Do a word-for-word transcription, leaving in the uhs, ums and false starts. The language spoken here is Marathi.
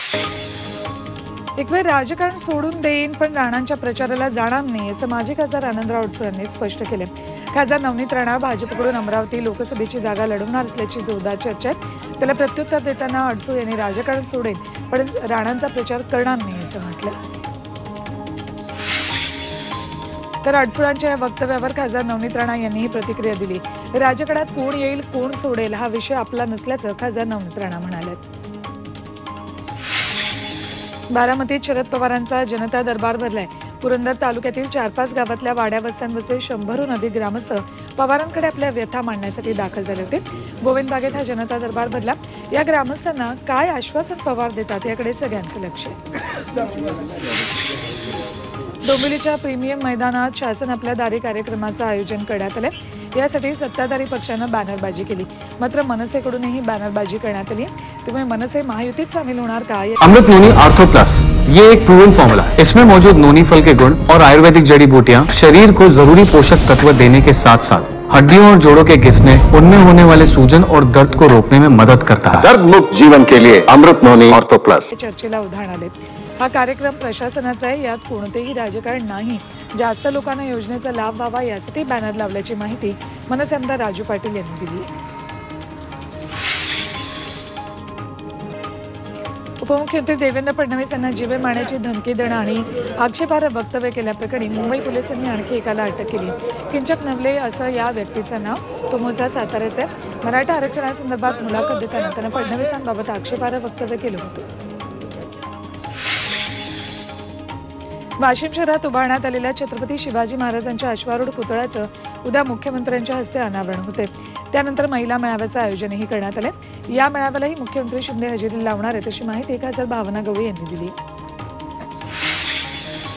एक वेळ राजकारण सोडून देईन पण राणांच्या प्रचाराला जाणार नाही असं माजी खासदार आनंदराव अडसूळ यांनी स्पष्ट केले। खासदार नवनीत राणा भाजपकडून अमरावती लोकसभेची जागा लढवणार असल्याची जोरदार चर्चा आहे। त्याला प्रत्युत्तर देताना अडसूळ यांनी राजकारण सोडेन पण राणांचा प्रचार करणार नाही असं म्हटलं। तर अडसूळांच्या या वक्तव्यावर खासदार नवनीत राणा यांनीही प्रतिक्रिया दिली। राजकारणात कोण येईल कोण सोडेल हा विषय आपला नसल्याचं खासदार नवनीत राणा म्हणाले। बारामतीत शरद पवारांचा जनता दरबार भरलाय। पुरंदर तालुक्यातील चार पाच गावातल्या वाड्या वस्त्यांवरचे शंभरहून अधिक ग्रामस्थ पवारांकडे आपल्या व्यथा मांडण्यासाठी दाखल झाले होते। गोविंद बागेत हा जनता दरबार भरला। या ग्रामस्थांना काय आश्वासन पवार देतात याकडे सगळ्यांचं लक्ष आहे। डोंबिवलीच्या प्रीमियम मैदानात शासन आपल्या दारी कार्यक्रमाचं आयोजन करण्यात आले। यासाठी सत्ताधारी पक्षानं बॅनरबाजी केली, मात्र मनसेकडूनही बॅनरबाजी करण्यात आली। त्यामुळे मनसे महायुतीत सामील होणार का? अमृत नोनी आर्थो प्लस ये एक प्रूवन फॉर्मूला है। इसमें मौजूद नोनी फल के गुण और आयुर्वेदिक जड़ी बूटियां शरीर को जरूरी पोषक तत्व देने के साथ साथ हड्डियों और जोड़ों के घिसने, उनमें होने वाले सूजन और दर्द को रोकने में मदद करता है। दर्द मुक्त जीवन के लिए अमृत नोनी आर्थो प्लस। चर्चेला उदाहरण आले। हा कार्यक्रम प्रशासनाचा आहे, यात कोणतेही राजकारण नाही। जास्त लोकांना योजनेचा लाभ व्हावा यासाठी बॅनर लावल्याची माहिती मनसे आमदार राजू पाटील यांनी दिली। उपमुख्यमंत्री देवेंद्र फडणवीस यांना जीवे मारण्याची धमकी देणं आणि आक्षेपार्ह वक्तव्य केल्याप्रकरणी मुंबई पोलिसांनी आणखी एकाला अटक केली। किंचक नवले असं या व्यक्तीचं नाव, तो मूळचा साताऱ्याचा आहे। मराठा आरक्षणासंदर्भात मुलाखत देताना त्यानं फडणवीसांबाबत आक्षेपार्ह वक्तव्य केलं होतं। वाशिम शहरात उभारण्यात आलेल्या छत्रपती शिवाजी महाराजांच्या अश्वारूढ पुतळ्याचं उद्या मुख्यमंत्र्यांच्या हस्ते अनावरण होते। त्यानंतर महिला मेळाव्याचं आयोजनही करण्यात आले। या मेळाव्यालाही मुख्यमंत्री शिंदे हजेरी लावणार आहेत अशी माहिती खासदार भावना गवळी यांनी दिली।